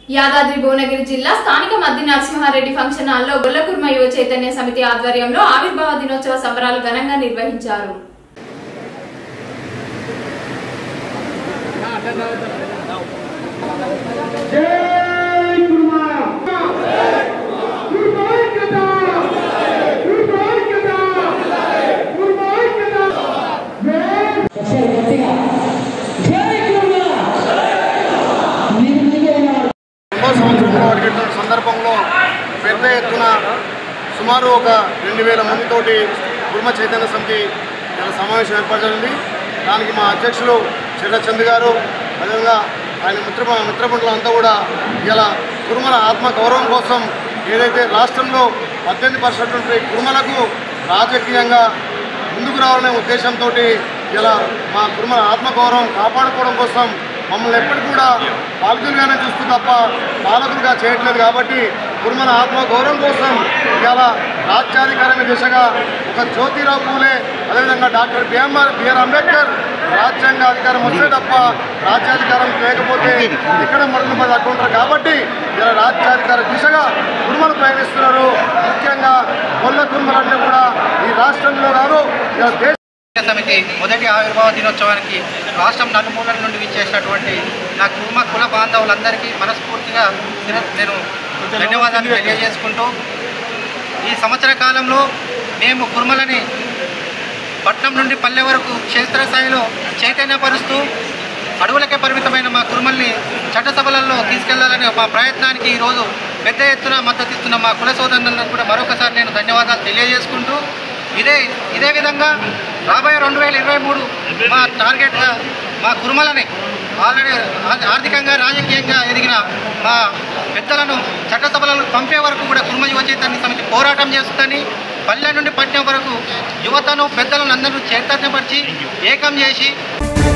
యాదాద్రి భువనగిరి జిల్లా స్థానిక మద్ది నరసింహారెడ్డి ఫంక్షన్ హాల్లో గొల్లకుర్మ యువ చైతన్య సమితి ఆధ్వర్యంలో ఆవిర్భావ దినోత్సవ సంబరాలు ఘనంగా నిర్వహించారు. సందర్భంలో పెద్ద ఎత్తున సుమారు ఒక 2000 మందితోటి కుర్మ చైతన్య సమితి సమావేశం ఏర్పడింది. దానికి మా అధ్యక్షులు చంద్ర గారు, అదేవిధంగా ఆయన మిత్రమండలం అంతా కూడా ఇలా కుర్మల ఆత్మ గౌరవం కోసం ఏదైతే రాష్ట్రంలో 18% కుర్మలకు రాజకీయంగా ముందుకు రావాలనే ఉద్దేశంతో ఇలా మా కుర్మల ఆత్మగౌరవం కాపాడుకోవడం కోసం మమ్మల్ని ఎప్పటికీ కూడా పాలకులుగానే చూస్తూ తప్ప పాలకులుగా చేయట్లేదు. కాబట్టి కుర్మల ఆత్మగౌరవం కోసం ఇవాళ రాజ్యాధికారం దిశగా ఒక జ్యోతిరావు పూలే, అదేవిధంగా డాక్టర్ బిఆర్ అంబేద్కర్ రాజ్యాంగ అధికారం వస్తే తప్ప రాజ్యాధికారం లేకపోతే ఇక్కడ మరుగుపడి అట్టుకుంటారు. కాబట్టి ఇలా రాజ్యాధికార దిశగా కుర్మలు ప్రయాణిస్తున్నారు. ముఖ్యంగా కొల్ల కుర్మలంటే కూడా ఈ రాష్ట్రంలో కాదు ఇలా దేశ సమితి మొదటి ఆవిర్భావ దినోత్సవానికి రాష్ట్రం నలుమూలల నుండి విచ్చేసినటువంటి నా కుల బాంధవులందరికీ మనస్ఫూర్తిగా నేను ధన్యవాదాలు తెలియజేసుకుంటూ, ఈ సంవత్సర కాలంలో మేము కుర్మలని పట్నం నుండి పల్లె వరకు క్షేత్రస్థాయిలో చైతన్యపరుస్తూ అడవులకే పరిమితమైన మా కుర్మల్ని చట్టసభలలో తీసుకెళ్లాలనే మా ప్రయత్నానికి ఈరోజు పెద్ద ఎత్తున మద్దతిస్తున్న మా కుల సోదరులందరికీ కూడా మరొకసారి నేను ధన్యవాదాలు తెలియజేసుకుంటూ, ఇదే విధంగా రాబోయే 2023 మా టార్గెట్గా మా కుర్మలని ఆల్రెడీ ఆర్థికంగా రాజకీయంగా ఎదిగిన మా పెద్దలను చట్టసభలకు పంపే వరకు కూడా కుర్మ యువ చైతన్య సమితి పోరాటం చేస్తుందని, పల్లె నుండి పట్టణం వరకు యువతను పెద్దలను అందరూ చైతన్యపరిచి ఏకం చేసి